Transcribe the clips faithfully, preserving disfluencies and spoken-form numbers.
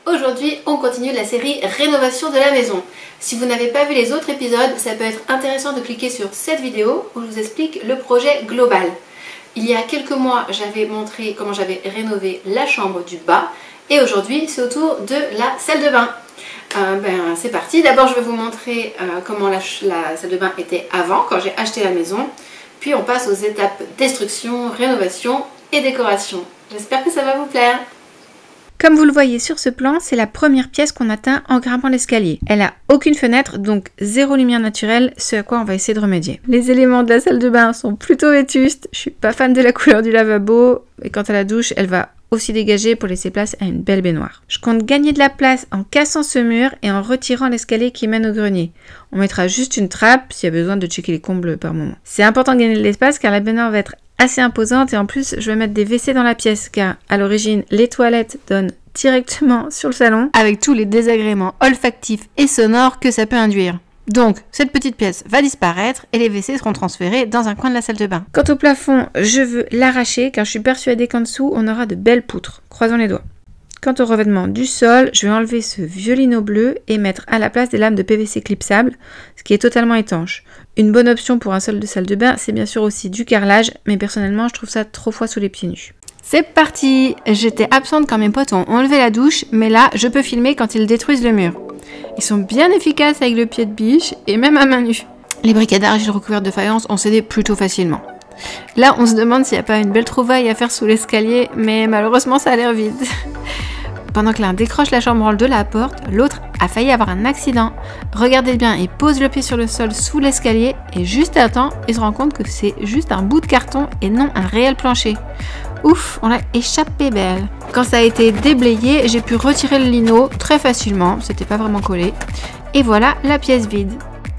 Aujourd'hui, on continue la série Rénovation de la maison. Si vous n'avez pas vu les autres épisodes, ça peut être intéressant de cliquer sur cette vidéo où je vous explique le projet global. Il y a quelques mois, j'avais montré comment j'avais rénové la chambre du bas et aujourd'hui, c'est au tour de la salle de bain. Euh, ben, c'est parti. D'abord, je vais vous montrer euh, comment la, la salle de bain était avant, quand j'ai acheté la maison. Puis on passe aux étapes destruction, rénovation et décoration. J'espère que ça va vous plaire. Comme vous le voyez sur ce plan, c'est la première pièce qu'on atteint en grimpant l'escalier. Elle n'a aucune fenêtre, donc zéro lumière naturelle, ce à quoi on va essayer de remédier. Les éléments de la salle de bain sont plutôt vétustes. Je suis pas fan de la couleur du lavabo. Et quant à la douche, elle va aussi dégager pour laisser place à une belle baignoire. Je compte gagner de la place en cassant ce mur et en retirant l'escalier qui mène au grenier. On mettra juste une trappe s'il y a besoin de checker les combles par moment. C'est important de gagner de l'espace car la baignoire va être assez imposante et en plus je vais mettre des W C dans la pièce car à l'origine les toilettes donnent directement sur le salon avec tous les désagréments olfactifs et sonores que ça peut induire. Donc, cette petite pièce va disparaître et les W C seront transférés dans un coin de la salle de bain. Quant au plafond, je veux l'arracher car je suis persuadée qu'en dessous, on aura de belles poutres. Croisons les doigts. Quant au revêtement du sol, je vais enlever ce vieux lino bleu et mettre à la place des lames de P V C clipsables, ce qui est totalement étanche. Une bonne option pour un sol de salle de bain, c'est bien sûr aussi du carrelage, mais personnellement, je trouve ça trop froid sous les pieds nus. C'est parti! J'étais absente quand mes potes ont enlevé la douche, mais là, je peux filmer quand ils détruisent le mur. Ils sont bien efficaces avec le pied de biche et même à main nue. Les briquets d'argile recouvertes de faïence ont cédé plutôt facilement. Là, on se demande s'il n'y a pas une belle trouvaille à faire sous l'escalier, mais malheureusement, ça a l'air vide. Pendant que l'un décroche la chambranle de la porte, l'autre a failli avoir un accident. Regardez bien, il pose le pied sur le sol sous l'escalier et juste à temps, il se rend compte que c'est juste un bout de carton et non un réel plancher. Ouf, on a échappé belle. Quand ça a été déblayé, j'ai pu retirer le lino très facilement, c'était pas vraiment collé. Et voilà la pièce vide.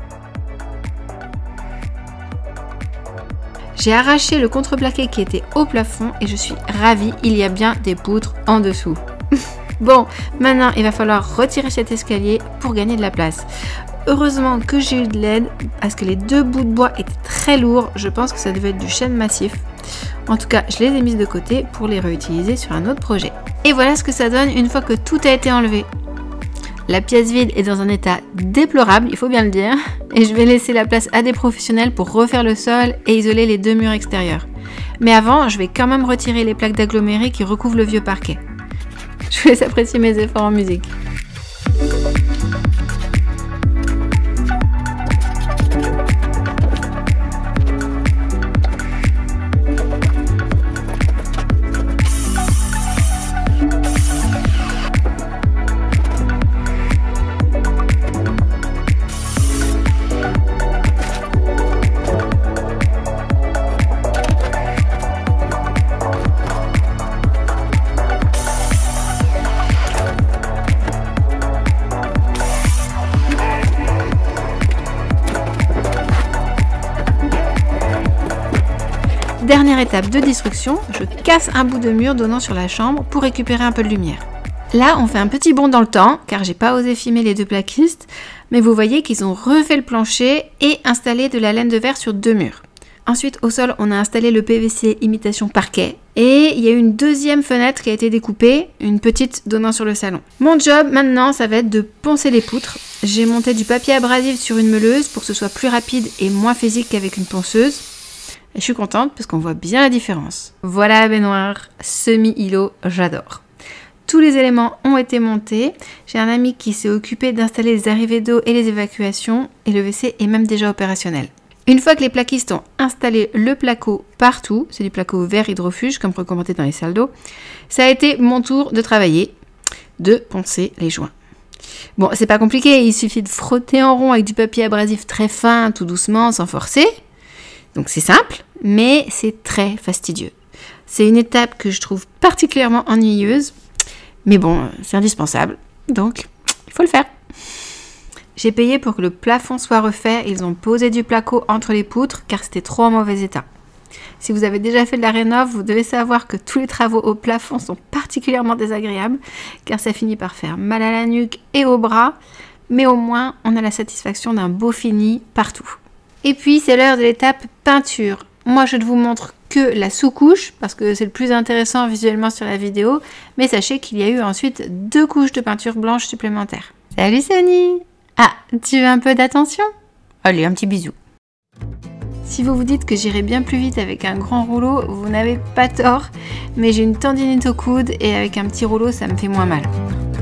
J'ai arraché le contreplaqué qui était au plafond et je suis ravie, il y a bien des poutres en dessous. Bon, maintenant il va falloir retirer cet escalier pour gagner de la place. Heureusement que j'ai eu de l'aide parce que les deux bouts de bois étaient très lourds, je pense que ça devait être du chêne massif. En tout cas, je les ai mises de côté pour les réutiliser sur un autre projet. Et voilà ce que ça donne une fois que tout a été enlevé. La pièce vide est dans un état déplorable, il faut bien le dire, et je vais laisser la place à des professionnels pour refaire le sol et isoler les deux murs extérieurs. Mais avant, je vais quand même retirer les plaques d'aggloméré qui recouvrent le vieux parquet. Je vous laisse apprécier mes efforts en musique. Dernière étape de destruction, je casse un bout de mur donnant sur la chambre pour récupérer un peu de lumière. Là, on fait un petit bond dans le temps, car j'ai pas osé filmer les deux plaquistes, mais vous voyez qu'ils ont refait le plancher et installé de la laine de verre sur deux murs. Ensuite, au sol, on a installé le P V C imitation parquet, et il y a une deuxième fenêtre qui a été découpée, une petite donnant sur le salon. Mon job maintenant, ça va être de poncer les poutres. J'ai monté du papier abrasif sur une meuleuse pour que ce soit plus rapide et moins physique qu'avec une ponceuse. Et je suis contente parce qu'on voit bien la différence. Voilà la baignoire semi-îlot, j'adore. Tous les éléments ont été montés. J'ai un ami qui s'est occupé d'installer les arrivées d'eau et les évacuations et le W C est même déjà opérationnel. Une fois que les plaquistes ont installé le placo partout, c'est du placo vert hydrofuge comme recommandé dans les salles d'eau, ça a été mon tour de travailler, de poncer les joints. Bon, c'est pas compliqué, il suffit de frotter en rond avec du papier abrasif très fin, tout doucement, sans forcer. Donc c'est simple, mais c'est très fastidieux. C'est une étape que je trouve particulièrement ennuyeuse, mais bon, c'est indispensable, donc il faut le faire. J'ai payé pour que le plafond soit refait, ils ont posé du placo entre les poutres car c'était trop en mauvais état. Si vous avez déjà fait de la rénov, vous devez savoir que tous les travaux au plafond sont particulièrement désagréables car ça finit par faire mal à la nuque et aux bras, mais au moins on a la satisfaction d'un beau fini partout. Et puis c'est l'heure de l'étape peinture. Moi je ne vous montre que la sous-couche, parce que c'est le plus intéressant visuellement sur la vidéo, mais sachez qu'il y a eu ensuite deux couches de peinture blanche supplémentaires. Salut Sonny! Ah, tu veux un peu d'attention? Allez, un petit bisou. Si vous vous dites que j'irai bien plus vite avec un grand rouleau, vous n'avez pas tort, mais j'ai une tendinite au coude et avec un petit rouleau, ça me fait moins mal.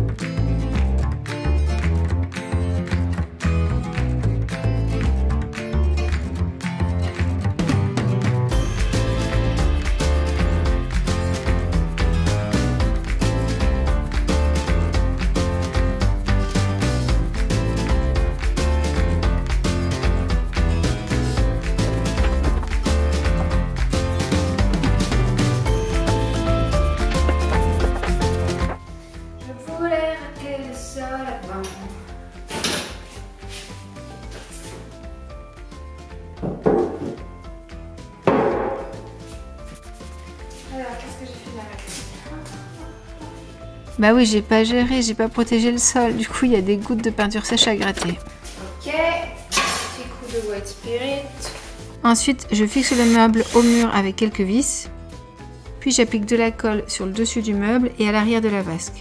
Bah oui, j'ai pas géré, j'ai pas protégé le sol, du coup il y a des gouttes de peinture sèche à gratter. Ok, petit coup de white spirit. Ensuite, je fixe le meuble au mur avec quelques vis, puis j'applique de la colle sur le dessus du meuble et à l'arrière de la vasque.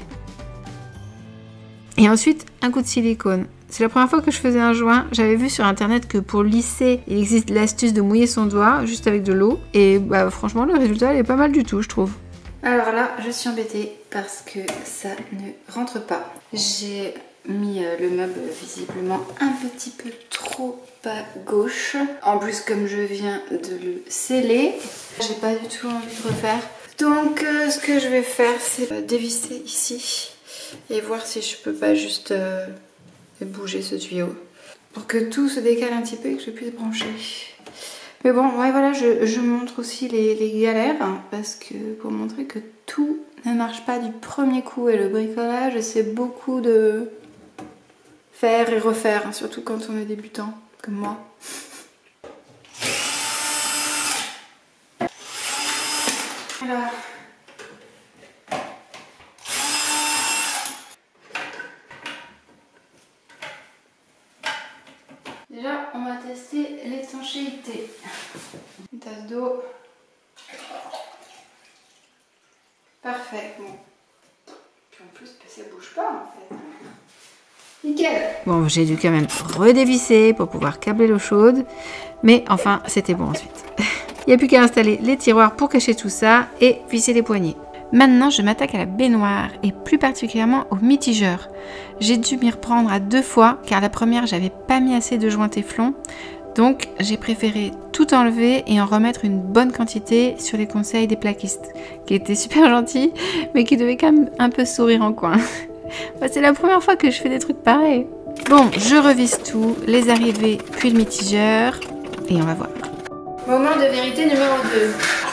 Et ensuite, un coup de silicone. C'est la première fois que je faisais un joint. J'avais vu sur internet que pour lisser, il existe l'astuce de mouiller son doigt juste avec de l'eau. Et bah franchement, le résultat il est pas mal du tout, je trouve. Alors là, je suis embêtée parce que ça ne rentre pas. J'ai mis le meuble visiblement un petit peu trop à gauche. En plus, comme je viens de le sceller, j'ai pas du tout envie de refaire. Donc, euh, ce que je vais faire, c'est dévisser ici et voir si je peux pas juste euh, bouger ce tuyau pour que tout se décale un petit peu et que je puisse brancher. Mais bon, ouais, voilà, je, je montre aussi les, les galères hein, parce que pour montrer que tout ne marche pas du premier coup et le bricolage, c'est beaucoup de faire et refaire, hein, surtout quand on est débutant comme moi. Alors. Déjà, on va tester l'étanchéité. Une tasse d'eau. Parfait. Bon. Puis en plus, ça bouge pas en fait. Nickel. Bon, j'ai dû quand même redévisser pour pouvoir câbler l'eau chaude. Mais enfin, c'était bon ensuite. Il n'y a plus qu'à installer les tiroirs pour cacher tout ça et visser les poignées. Maintenant, je m'attaque à la baignoire et plus particulièrement au mitigeur. J'ai dû m'y reprendre à deux fois car la première, j'avais pas mis assez de joint téflon. Donc, j'ai préféré tout enlever et en remettre une bonne quantité sur les conseils des plaquistes, qui étaient super gentils, mais qui devaient quand même un peu sourire en coin. Bah, c'est la première fois que je fais des trucs pareils. Bon, je revisse tout, les arrivées, puis le mitigeur, et on va voir. Moment de vérité numéro deux.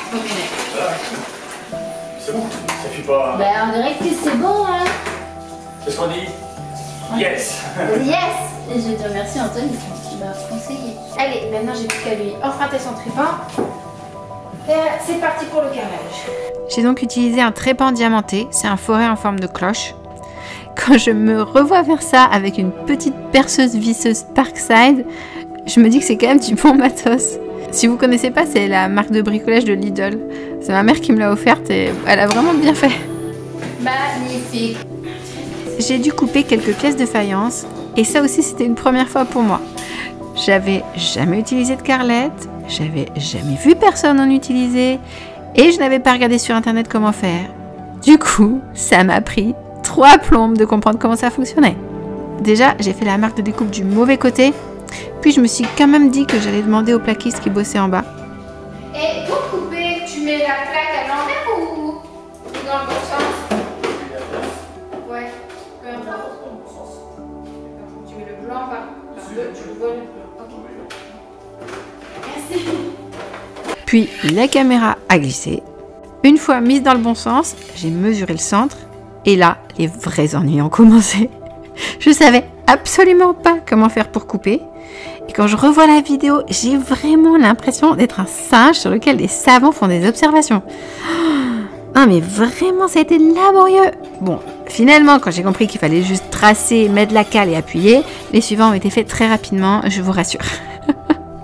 C'est bon, ça fait pas... Bah on dirait que c'est bon hein. C'est ce qu'on dit. Yes. Yes. Et je te remercie Anthony qui m'a conseillé. Allez, maintenant j'ai plus qu'à lui emprunter son trépan. Et c'est parti pour le carrelage. J'ai donc utilisé un trépan diamanté, c'est un forêt en forme de cloche. Quand je me revois vers ça avec une petite perceuse visseuse Parkside, je me dis que c'est quand même du bon matos. Si vous connaissez pas, c'est la marque de bricolage de Lidl. C'est ma mère qui me l'a offerte et elle a vraiment bien fait. Magnifique. J'ai dû couper quelques pièces de faïence et ça aussi c'était une première fois pour moi. J'avais jamais utilisé de carrelette, j'avais jamais vu personne en utiliser et je n'avais pas regardé sur internet comment faire. Du coup, ça m'a pris trois plombes de comprendre comment ça fonctionnait. Déjà, j'ai fait la marque de découpe du mauvais côté. Puis je me suis quand même dit que j'allais demander au plaquiste qui bossait en bas. Et pour couper, tu mets la plaque à l'envers ou dans le bon sens? Ouais, peu importe. Tu mets le blanc en bas. Enfin, le, tu le vois le blanc. Ok. Merci. Puis la caméra a glissé. Une fois mise dans le bon sens, j'ai mesuré le centre. Et là, les vrais ennuis ont commencé. Je savais absolument pas comment faire pour couper. Et quand je revois la vidéo, j'ai vraiment l'impression d'être un singe sur lequel des savants font des observations. Ah mais vraiment, ça a été laborieux. Bon, finalement, quand j'ai compris qu'il fallait juste tracer, mettre la cale et appuyer, les suivants ont été faits très rapidement, je vous rassure.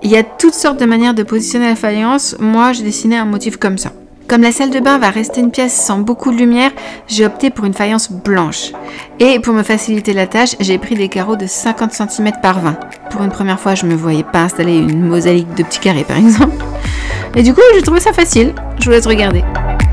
Il y a toutes sortes de manières de positionner la faïence, moi j'ai dessiné un motif comme ça. Comme la salle de bain va rester une pièce sans beaucoup de lumière, j'ai opté pour une faïence blanche. Et pour me faciliter la tâche, j'ai pris des carreaux de cinquante centimètres par vingt. Pour une première fois, je ne me voyais pas installer une mosaïque de petits carrés par exemple. Et du coup, j'ai trouvé ça facile. Je vous laisse regarder.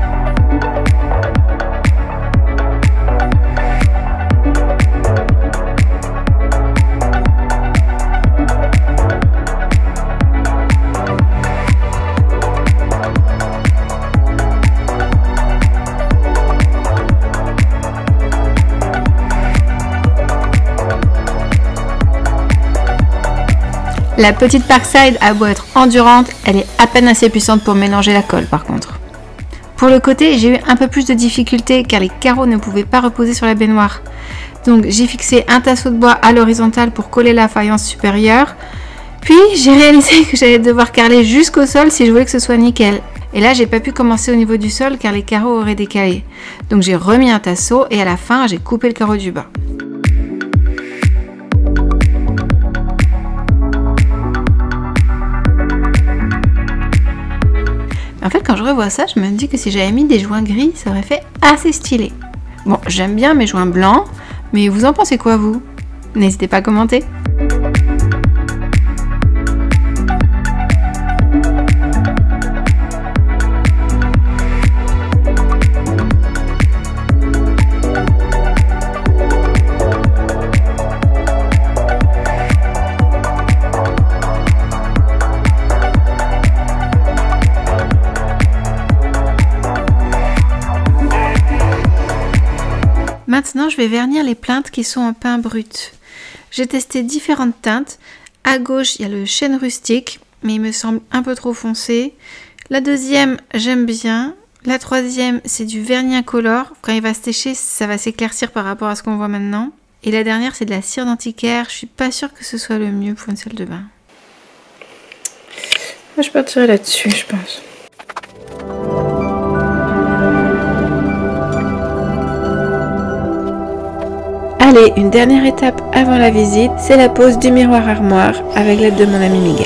La petite Parkside a beau être endurante, elle est à peine assez puissante pour mélanger la colle par contre. Pour le côté, j'ai eu un peu plus de difficultés car les carreaux ne pouvaient pas reposer sur la baignoire. Donc j'ai fixé un tasseau de bois à l'horizontale pour coller la faïence supérieure. Puis j'ai réalisé que j'allais devoir carreler jusqu'au sol si je voulais que ce soit nickel. Et là j'ai pas pu commencer au niveau du sol car les carreaux auraient décalé. Donc j'ai remis un tasseau et à la fin j'ai coupé le carreau du bas. En fait, quand je revois ça, je me dis que si j'avais mis des joints gris, ça aurait fait assez stylé. Bon, j'aime bien mes joints blancs, mais vous en pensez quoi, vous? N'hésitez pas à commenter. Maintenant, je vais vernir les plinthes qui sont en pain brut. J'ai testé différentes teintes. À gauche, il y a le chêne rustique, mais il me semble un peu trop foncé. La deuxième, j'aime bien. La troisième, c'est du vernis incolore. Quand il va sécher, ça va s'éclaircir par rapport à ce qu'on voit maintenant. Et la dernière, c'est de la cire d'antiquaire. Je suis pas sûre que ce soit le mieux pour une salle de bain. Moi, je partirai là-dessus, je pense. Allez, une dernière étape avant la visite, c'est la pose du miroir armoire avec l'aide de mon ami Miguel.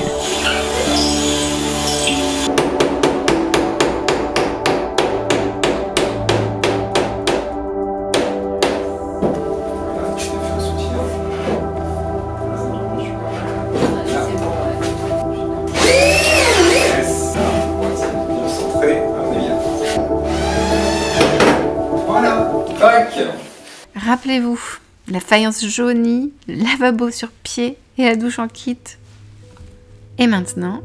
Rappelez-vous, la faïence jaunie, le lavabo sur pied et la douche en kit. Et maintenant,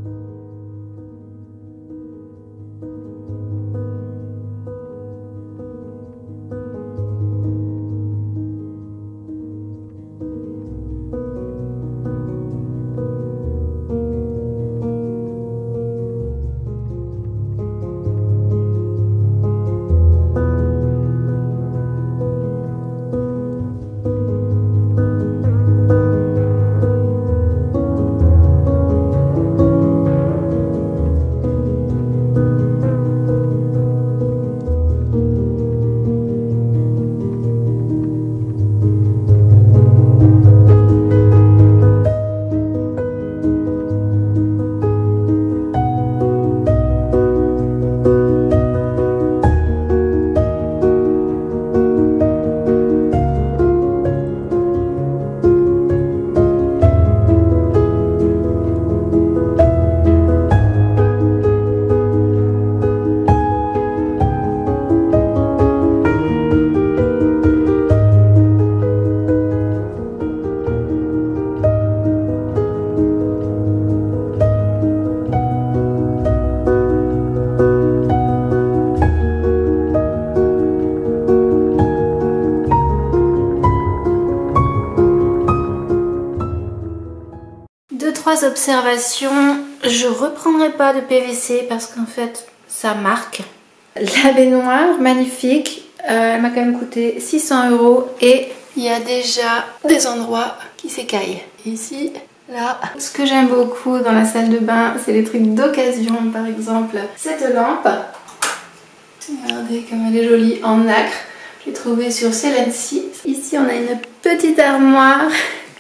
trois observations. Je reprendrai pas de P V C parce qu'en fait ça marque. La baignoire, magnifique. Euh, elle m'a quand même coûté six cents euros et il y a déjà des endroits qui s'écaillent. Ici, là. Ce que j'aime beaucoup dans la salle de bain, c'est les trucs d'occasion. Par exemple, cette lampe. Regardez comme elle est jolie en nacre. Je l'ai trouvée sur Celency. Ici, on a une petite armoire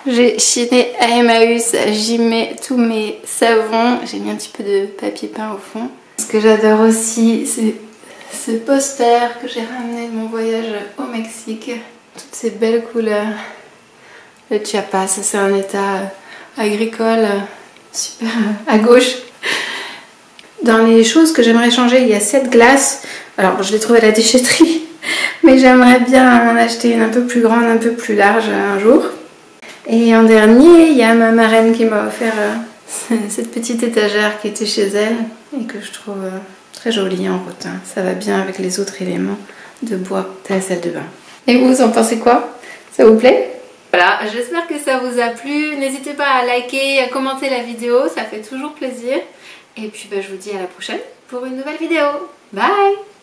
J'ai chiné à Emmaüs, j'y mets tous mes savons. J'ai mis un petit peu de papier peint au fond. Ce que j'adore aussi, c'est ce poster que j'ai ramené de mon voyage au Mexique. Toutes ces belles couleurs. Le Chiapas, c'est un état agricole super à gauche. Dans les choses que j'aimerais changer, il y a cette glace. Alors je l'ai trouvée à la déchetterie, mais j'aimerais bien en acheter une un peu plus grande, un peu plus large un jour. Et en dernier, il y a ma marraine qui m'a offert euh, cette petite étagère qui était chez elle et que je trouve euh, très jolie en rotin. Ça va bien avec les autres éléments de bois de la salle de bain. Et vous, vous en pensez quoi? Ça vous plaît? Voilà, j'espère que ça vous a plu. N'hésitez pas à liker, à commenter la vidéo, ça fait toujours plaisir. Et puis bah, je vous dis à la prochaine pour une nouvelle vidéo. Bye!